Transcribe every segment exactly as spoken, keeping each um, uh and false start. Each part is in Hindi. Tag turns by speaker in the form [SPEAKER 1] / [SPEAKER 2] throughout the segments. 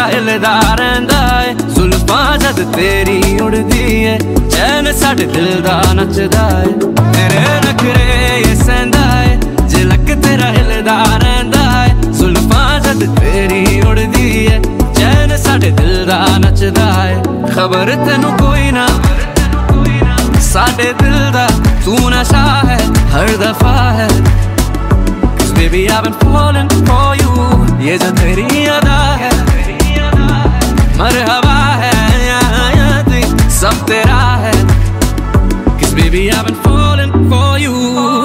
[SPEAKER 1] तेरा हिलदा रहिंदा है, जुल्फां जद तेरी उड़दी है, चैन साडे दिल दा नचदा है। तेरे नखरे ये सहंदा है, झलक तेरा हिलदा रहिंदा है, जुल्फां जद तेरी उड़दी है, चैन साडे दिल दा नचदा है। खबर तेनू कोई ना साडे दिल दा, तू नशा है हर दफा है। Cause baby I've been falling for you, ये जो तेरी अदा है, मरहबा है याद सब तेरा है। Cause baby I've been falling for you।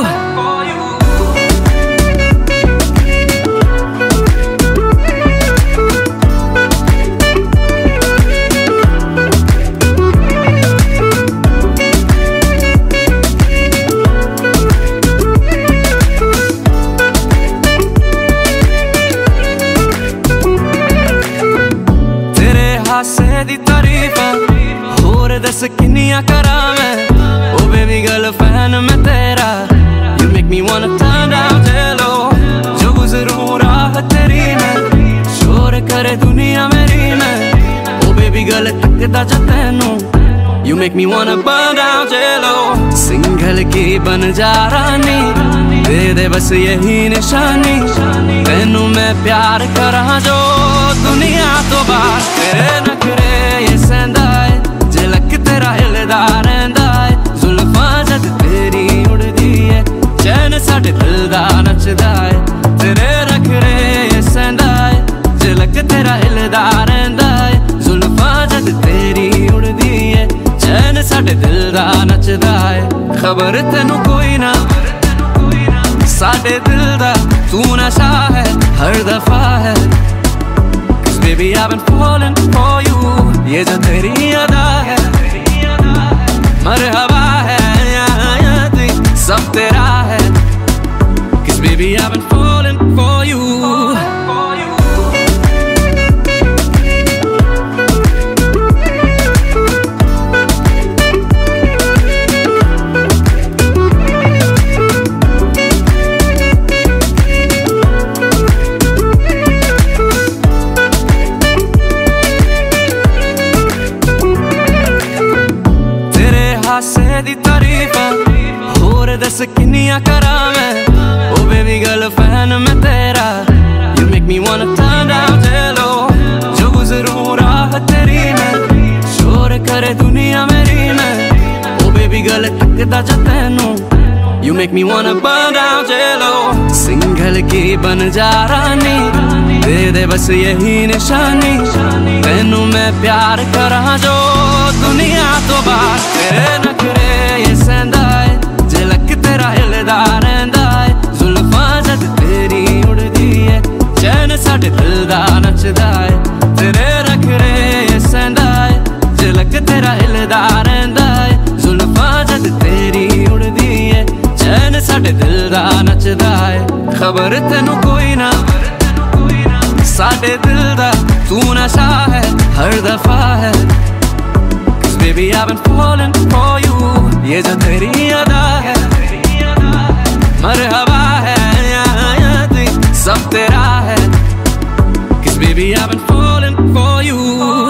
[SPEAKER 1] हासे दी तारीफा होर दस किन्नियां करां मैं, ओ बेबी गर्ल फैन मैं तेरा, you make me wanna turn down जेलो। जो गुजरूं राह तेरी में, शोर करे दुनिया मेरी में, ओ बेबी गर्ल तकदा जा तैनू, you make me wanna burn down जेलो। सिंगल की बन जा रानी, दे दे बस यही निशानी, तैनू मैं प्यार करा जो दुनिया तो बाहर। तेरे नखरे ये सहंदा है, झलक तेरा हिलदा रहिंदा है, जुल्फां जद तेरी उड़दी है, चैन साडे दिल दा नचदा है। तेरे नखरे ये सहंदा है, झलक तेरा हिलदा रहिंदा है, जुल्फां जद तेरी उड़दी है, चैन साडे दिल दा नचदा है। खबर तेनू कोई ना साडे दिल दा, तू नशा है हर दफा है। Baby I've been falling for you, ये जो तेरी अदा है, मरहबा है याद सब तेरा है। Cause baby I've been falling for you। हासे दी तारीफा होर दस किन्नियां करां मैं, ओ बेबी गर्ल फैन मैं तेरा, you make me wanna turn down जेलो। जो गुजरूं राह तेरी में, शोर करे दुनिया मेरी में, ओ बेबी गर्ल तकदा जा तैनू, you make me wanna burn down जेलो। सिंगल की बन जा रानी, दे दे बस यही निशानी, तैनू मैं प्यार करा जो दुनिया तो बाहर। तेरे नखरे ये सहंदा है, झलक तेरा हिलदा रहिंदा है, जुल्फां जद तेरी उड़दी है, चैन साडे दिल दा नचदा है। तेरे नखरे ये सहंदा है, झलक तेरा हिलदा रहिंदा है, जुल्फां जद तेरी उड़दी है, चैन साडे दिल दा नचदा है। खबर तेनू कोई ना साडे दिल दा, तू नशा है हर दफा है। Cause baby I've been falling for you, ये जो तेरी अदा है, मरहबा है याद सब तेरा है। Cause baby I've been falling for you।